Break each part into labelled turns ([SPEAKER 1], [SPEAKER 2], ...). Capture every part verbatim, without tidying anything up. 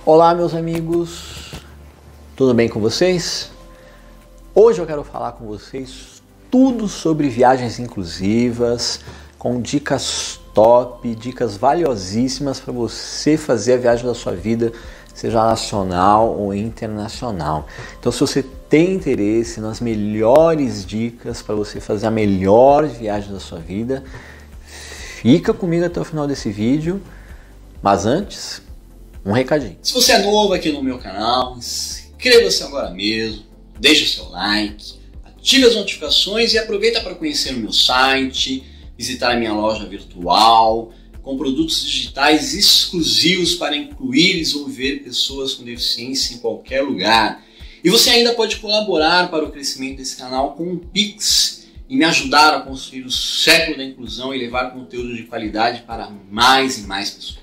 [SPEAKER 1] Olá, meus amigos, tudo bem com vocês? Hoje eu quero falar com vocês tudo sobre viagens inclusivas, com dicas top, dicas valiosíssimas para você fazer a viagem da sua vida, seja nacional ou internacional. Então, se você tem interesse nas melhores dicas para você fazer a melhor viagem da sua vida, fica comigo até o final desse vídeo. Mas antes, um recadinho.
[SPEAKER 2] Se você é novo aqui no meu canal, inscreva-se agora mesmo, deixe o seu like, ative as notificações e aproveita para conhecer o meu site, visitar a minha loja virtual, com produtos digitais exclusivos para incluir e desenvolver pessoas com deficiência em qualquer lugar. E você ainda pode colaborar para o crescimento desse canal com um Pix e me ajudar a construir o século da inclusão e levar conteúdo de qualidade para mais e mais pessoas.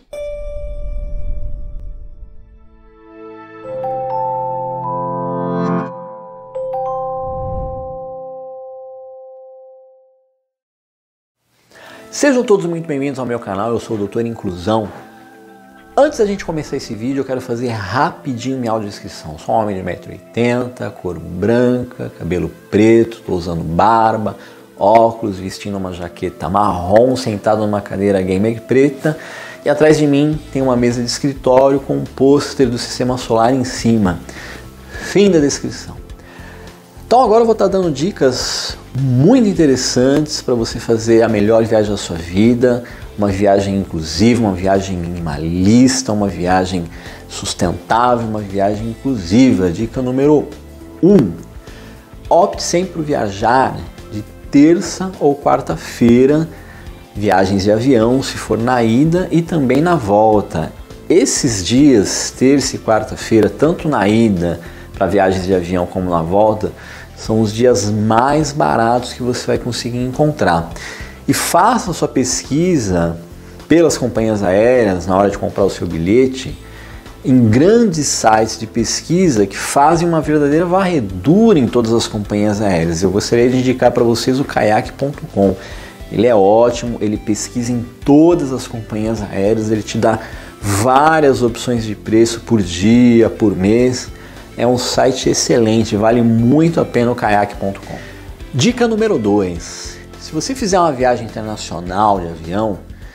[SPEAKER 1] Sejam todos muito bem-vindos ao meu canal, eu sou o doutor Inclusão. Antes da gente começar esse vídeo, eu quero fazer rapidinho minha audiodescrição. Sou um homem de um metro e oitenta, cor branca, cabelo preto, estou usando barba, óculos, vestindo uma jaqueta marrom, sentado numa cadeira gamer preta. E atrás de mim tem uma mesa de escritório com um pôster do Sistema Solar em cima. Fim da descrição. Então agora eu vou estar dando dicas muito interessantes para você fazer a melhor viagem da sua vida, uma viagem inclusiva, uma viagem minimalista, uma viagem sustentável, uma viagem inclusiva. Dica número um, opte sempre por viajar de terça ou quarta-feira, viagens de avião, se for na ida e também na volta. Esses dias, terça e quarta-feira, tanto na ida para viagens de avião como na volta, são os dias mais baratos que você vai conseguir encontrar. E faça sua pesquisa pelas companhias aéreas na hora de comprar o seu bilhete em grandes sites de pesquisa que fazem uma verdadeira varredura em todas as companhias aéreas. Eu gostaria de indicar para vocês o kayak ponto com. Ele é ótimo, ele pesquisa em todas as companhias aéreas, ele te dá várias opções de preço por dia, por mês. É um site excelente, vale muito a pena o kayak ponto com. Dica número dois. Se você fizer uma viagem internacional de avião,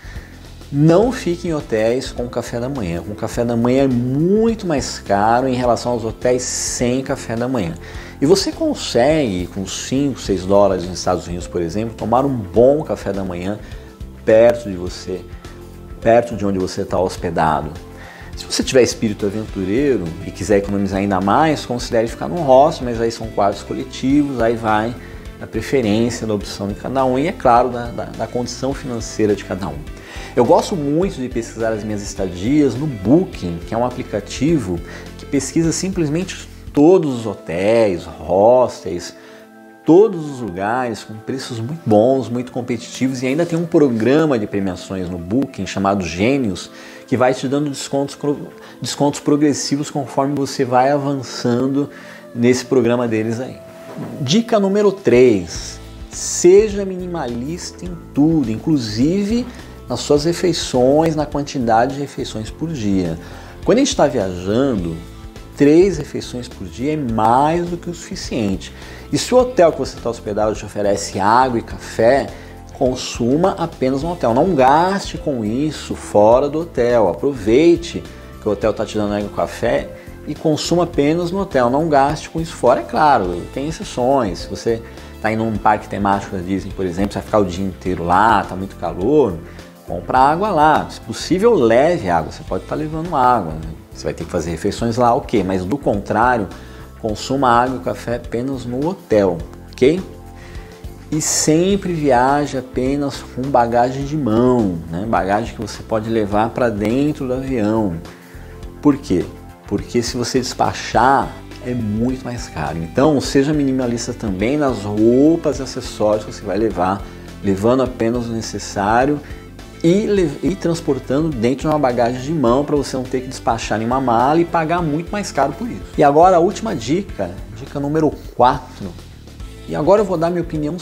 [SPEAKER 1] não fique em hotéis com café da manhã. O café da manhã é muito mais caro em relação aos hotéis sem café da manhã. E você consegue, com cinco, seis dólares nos Estados Unidos, por exemplo, tomar um bom café da manhã perto de você, perto de onde você está hospedado. Se você tiver espírito aventureiro e quiser economizar ainda mais, considere ficar num hostel, mas aí são quartos coletivos, aí vai da preferência, da opção de cada um e, é claro, da, da, da condição financeira de cada um. Eu gosto muito de pesquisar as minhas estadias no Booking, que é um aplicativo que pesquisa simplesmente todos os hotéis, hostels, todos os lugares com preços muito bons, muito competitivos, e ainda tem um programa de premiações no Booking chamado Gênios, que vai te dando descontos, descontos progressivos conforme você vai avançando nesse programa deles aí. Dica número três, seja minimalista em tudo, inclusive nas suas refeições, na quantidade de refeições por dia. Quando a gente está viajando, três refeições por dia é mais do que o suficiente. E se o hotel que você está hospedado te oferece água e café, consuma apenas no hotel. Não gaste com isso fora do hotel. Aproveite que o hotel está te dando água e café e consuma apenas no hotel. Não gaste com isso fora, é claro. Tem exceções. Se você está indo num parque temático da Disney, por exemplo, você vai ficar o dia inteiro lá, está muito calor, compra água lá. Se possível, leve água. Você pode estar levando água, né? Você vai ter que fazer refeições lá, ok. Mas do contrário, consuma água e café apenas no hotel, ok? E sempre viaje apenas com bagagem de mão, né? Bagagem que você pode levar para dentro do avião. Por quê? Porque se você despachar, é muito mais caro. Então, seja minimalista também nas roupas e acessórios que você vai levar, levando apenas o necessário e, e transportando dentro de uma bagagem de mão para você não ter que despachar em uma mala e pagar muito mais caro por isso. E agora a última dica, dica número quatro. E agora eu vou dar minha opinião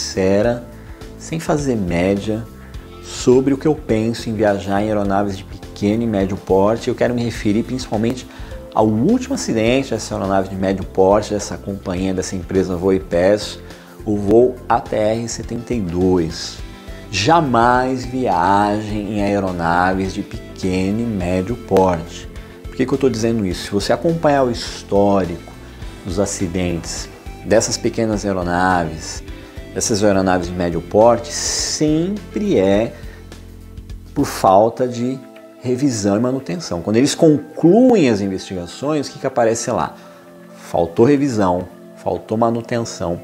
[SPEAKER 1] sincera, sem fazer média, sobre o que eu penso em viajar em aeronaves de pequeno pequeno e médio porte. Eu quero me referir principalmente ao último acidente dessa aeronave de médio porte, dessa companhia, dessa empresa Voo e Peço, o voo A T R setenta e dois. Jamais viajem em aeronaves de pequeno e médio porte. Por que que eu estou dizendo isso? Se você acompanhar o histórico dos acidentes dessas pequenas aeronaves, dessas aeronaves de médio porte, sempre é por falta de revisão e manutenção. Quando eles concluem as investigações, o que que aparece lá? Faltou revisão, faltou manutenção.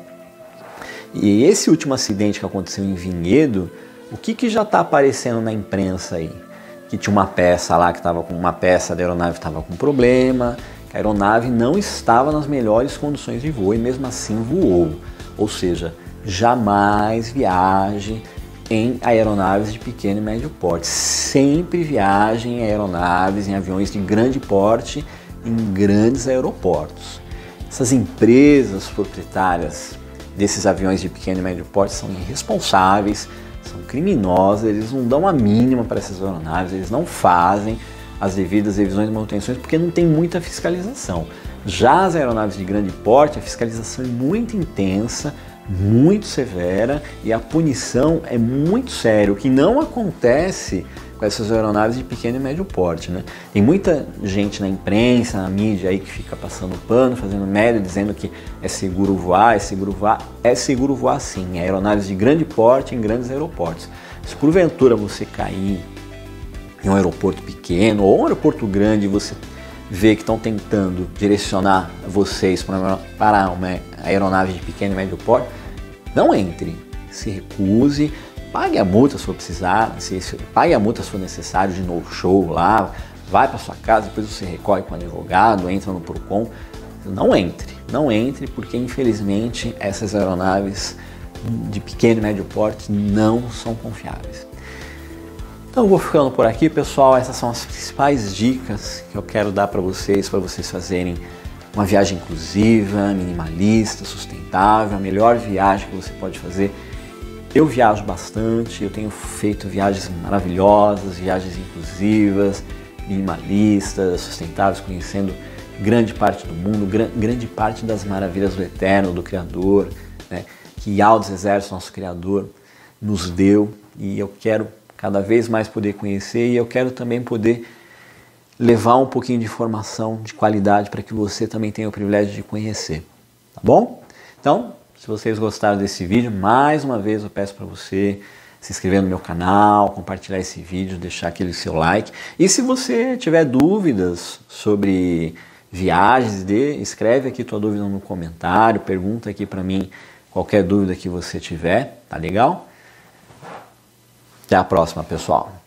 [SPEAKER 1] E esse último acidente que aconteceu em Vinhedo, o que que já está aparecendo na imprensa aí? Que tinha uma peça lá que estava com uma peça da aeronave estava com problema, que a aeronave não estava nas melhores condições de voo e mesmo assim voou. Ou seja, jamais viaje em aeronaves de pequeno e médio porte. Sempre viaje em aeronaves, em aviões de grande porte, em grandes aeroportos. Essas empresas proprietárias desses aviões de pequeno e médio porte são irresponsáveis, são criminosas, eles não dão a mínima para essas aeronaves, eles não fazem as devidas revisões e manutenções porque não tem muita fiscalização. Já as aeronaves de grande porte, a fiscalização é muito intensa, muito severa e a punição é muito séria, o que não acontece com essas aeronaves de pequeno e médio porte, né? Tem muita gente na imprensa, na mídia aí que fica passando pano, fazendo média, dizendo que é seguro voar, é seguro voar. É seguro voar sim, aeronaves de grande porte em grandes aeroportos. Se porventura você cair em um aeroporto pequeno ou um aeroporto grande e você vê que estão tentando direcionar vocês para uma aeronave de pequeno e médio porte, não entre, se recuse, pague a multa se for precisar, se, se, pague a multa se for necessário de novo show lá, vai para sua casa, depois você recorre com o advogado, entra no Procon. Não entre, não entre, porque infelizmente essas aeronaves de pequeno e médio porte não são confiáveis. Então eu vou ficando por aqui, pessoal. Essas são as principais dicas que eu quero dar para vocês, para vocês fazerem uma viagem inclusiva, minimalista, sustentável, a melhor viagem que você pode fazer. Eu viajo bastante, eu tenho feito viagens maravilhosas, viagens inclusivas, minimalistas, sustentáveis, conhecendo grande parte do mundo, grande parte das maravilhas do Eterno, do Criador, né, que Aldes Exerce, nosso Criador, nos deu, e eu quero cada vez mais poder conhecer, e eu quero também poder levar um pouquinho de informação de qualidade para que você também tenha o privilégio de conhecer, tá bom? Então, se vocês gostaram desse vídeo, mais uma vez eu peço para você se inscrever no meu canal, compartilhar esse vídeo, deixar aquele seu like, e se você tiver dúvidas sobre viagens, de, escreve aqui tua dúvida no comentário, pergunta aqui para mim qualquer dúvida que você tiver, tá legal? Até a próxima, pessoal!